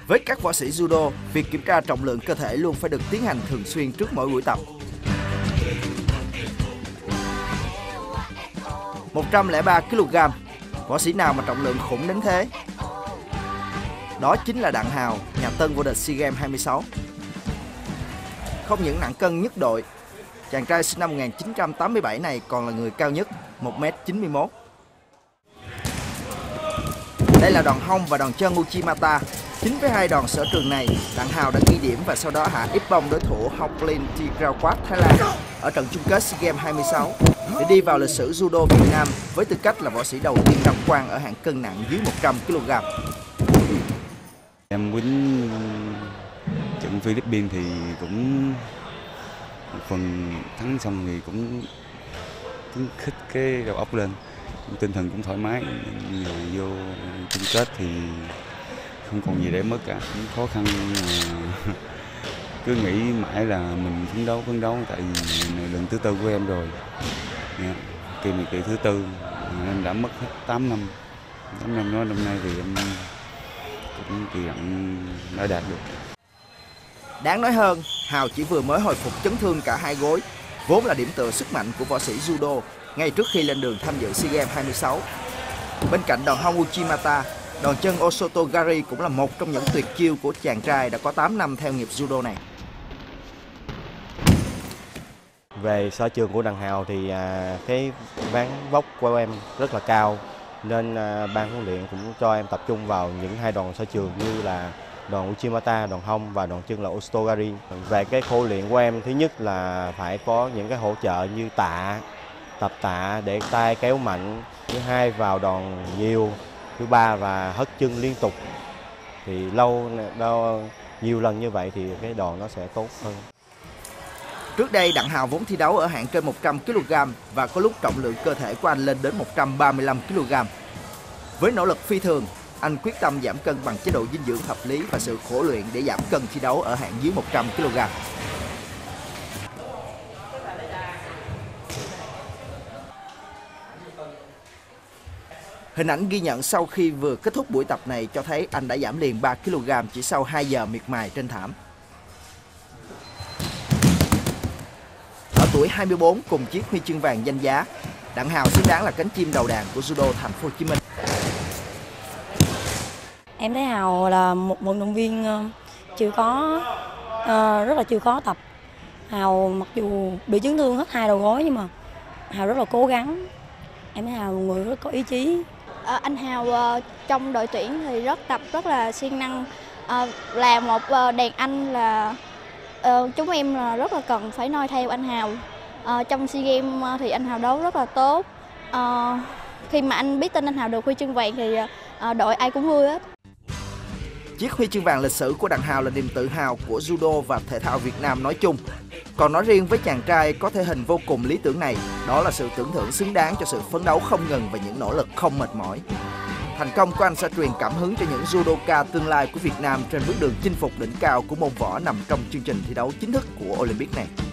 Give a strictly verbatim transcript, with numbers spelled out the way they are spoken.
Với các võ sĩ judo, việc kiểm tra trọng lượng cơ thể luôn phải được tiến hành thường xuyên trước mỗi buổi tập. một trăm lẻ ba ki lô gam, võ sĩ nào mà trọng lượng khủng đến thế? Đó chính là Đặng Hào, nhà tân vô địch SEA Games hai mươi sáu. Không những nặng cân nhất đội, chàng trai sinh năm một nghìn chín trăm tám mươi bảy này còn là người cao nhất, một mét chín mươi mốt. Đây là đòn hông và đòn chân Uchimata. Chính với hai đòn sở trường này, Đặng Hào đã ghi điểm và sau đó hạ ép bông đối thủ Hongklin Tigraquat Thái Lan ở trận chung kết SEA Games hai mươi sáu để đi vào lịch sử judo Việt Nam với tư cách là võ sĩ đầu tiên đăng quang ở hạng cân nặng dưới một trăm ki lô gam. Em quýnh trận Philippines thì cũng một phần thắng xong thì cũng khuyến khích cái đầu óc lên, tinh thần cũng thoải mái, rồi vô chung kết thì không còn gì để mất cả, cũng khó khăn mà cứ nghĩ mãi là mình phấn đấu phấn đấu tại vì này lần thứ tư của em rồi, kỳ này kỳ thứ tư em đã mất hết tám năm, tám năm đó năm nay thì em cũng kỳ vọng đã đạt được. Đáng nói hơn, Hào chỉ vừa mới hồi phục chấn thương cả hai gối, vốn là điểm tựa sức mạnh của võ sĩ judo ngay trước khi lên đường tham dự SEA Games hai mươi sáu. Bên cạnh đòn hông Uchimata, đòn chân Osotogari cũng là một trong những tuyệt chiêu của chàng trai đã có tám năm theo nghiệp judo này. Về sở trường của Đặng Hào thì à, cái ván vóc của em rất là cao, nên à, ban huấn luyện cũng cho em tập trung vào những hai đòn sở trường như là đòn Uchimata, đòn hông và đòn chân là Osotogari. Về cái khối luyện của em, thứ nhất là phải có những cái hỗ trợ như tạ, tập tạ để tay kéo mạnh, thứ hai vào đòn nhiều, thứ ba và hất chân liên tục. Thì lâu đâu nhiều lần như vậy thì cái đòn nó sẽ tốt hơn. Trước đây Đặng Hào vốn thi đấu ở hạng trên một trăm ki lô gam và có lúc trọng lượng cơ thể của anh lên đến một trăm ba mươi lăm ki lô gam. Với nỗ lực phi thường, anh quyết tâm giảm cân bằng chế độ dinh dưỡng hợp lý và sự khổ luyện để giảm cân thi đấu ở hạng dưới một trăm ki lô gam. Hình ảnh ghi nhận sau khi vừa kết thúc buổi tập này cho thấy anh đã giảm liền ba ki lô gam chỉ sau hai giờ miệt mài trên thảm. Ở tuổi hai mươi tư cùng chiếc huy chương vàng danh giá, Đặng Hào xứng đáng là cánh chim đầu đàn của judo thành phố Hồ Chí Minh. Em thấy Hào là một vận động viên chịu khó, uh, rất là chịu khó tập. Hào mặc dù bị chấn thương hết hai đầu gối nhưng mà Hào rất là cố gắng. Em thấy Hào là một người rất có ý chí. À, anh Hào uh, trong đội tuyển thì rất tập rất là siêng năng. Uh, là một uh, đàn anh là uh, chúng em là rất là cần phải noi theo anh Hào. Uh, trong SEA Games thì anh Hào đấu rất là tốt. Uh, khi mà anh biết tin anh Hào được huy chương vàng thì uh, đội ai cũng vui hết. Chiếc huy chương vàng lịch sử của Đặng Hào là niềm tự hào của judo và thể thao Việt Nam nói chung. Còn nói riêng với chàng trai có thể hình vô cùng lý tưởng này, đó là sự tưởng thưởng xứng đáng cho sự phấn đấu không ngừng và những nỗ lực không mệt mỏi. Thành công của anh sẽ truyền cảm hứng cho những judoka tương lai của Việt Nam trên bước đường chinh phục đỉnh cao của môn võ nằm trong chương trình thi đấu chính thức của Olympic này.